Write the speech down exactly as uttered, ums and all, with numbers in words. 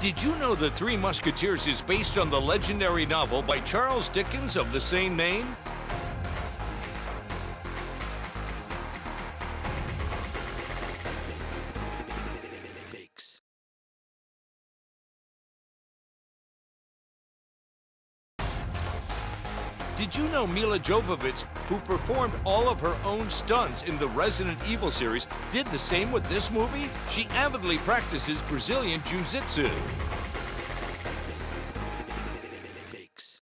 Did you know The Three Musketeers is based on the legendary novel by Charles Dickens of the same name? Did you know Mila Jovovich, who performed all of her own stunts in the Resident Evil series, did the same with this movie? She avidly practices Brazilian Jiu-Jitsu.